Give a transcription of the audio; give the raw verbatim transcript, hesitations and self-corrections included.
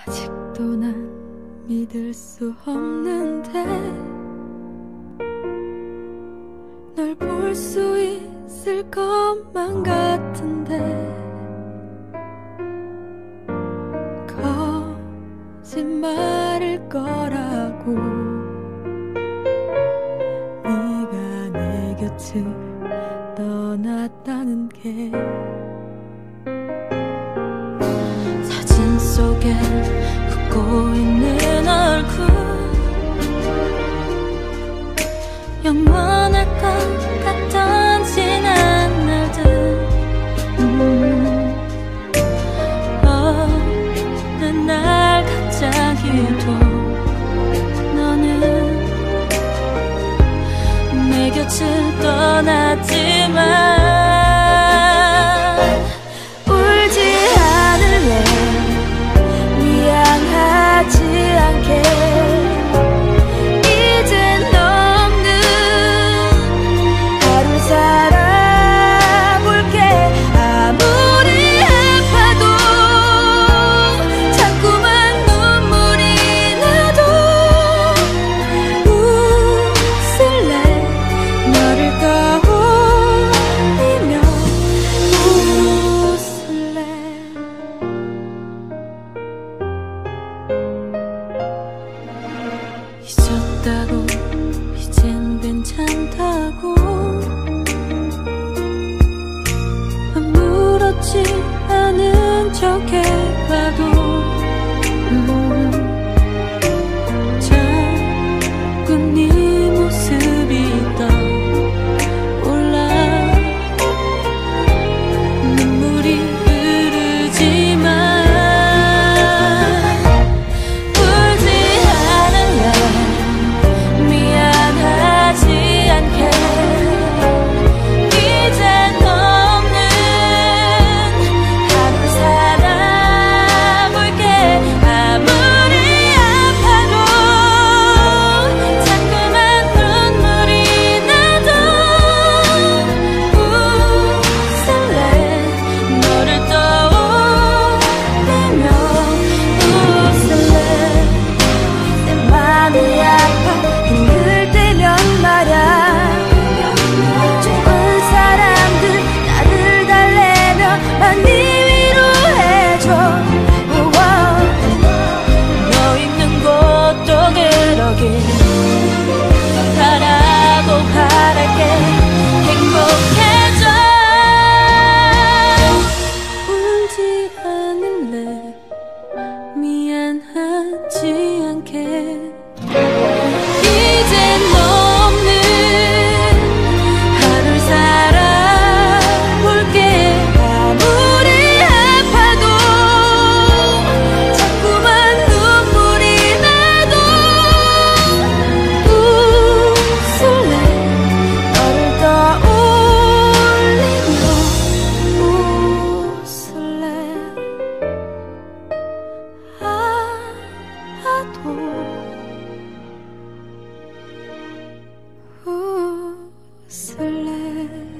아직도 난 믿을 수 없는데 널 볼 수 있을 것만 같은데 거짓말일 거라고 네가 내 곁을 떠났다는 게 사진 속에 웃고 있는 얼굴 영원할 것 같던 지난 날들 음. 어느 날 갑자기도 너는 내 곁을 떠났지만 하지 않게 이젠 없는 하루 살아볼게 아무리 아파도 자꾸만 눈물이 나도 웃을래 너를 떠올리며 웃을래 잊었다고 이젠 괜찮다고 아무렇지 않은 척 해봐도 음, 자꾸 네 모습이 떠올라 눈물이 흐르지만 바라고 바랄게 행복해져 울지 않을래 미안하지 않게 이젠 없는 하루를 살아볼게 아무리 아파도 자꾸만 눈물이 나도 웃을래 너를 떠올리며 웃을래 아파도 웃을래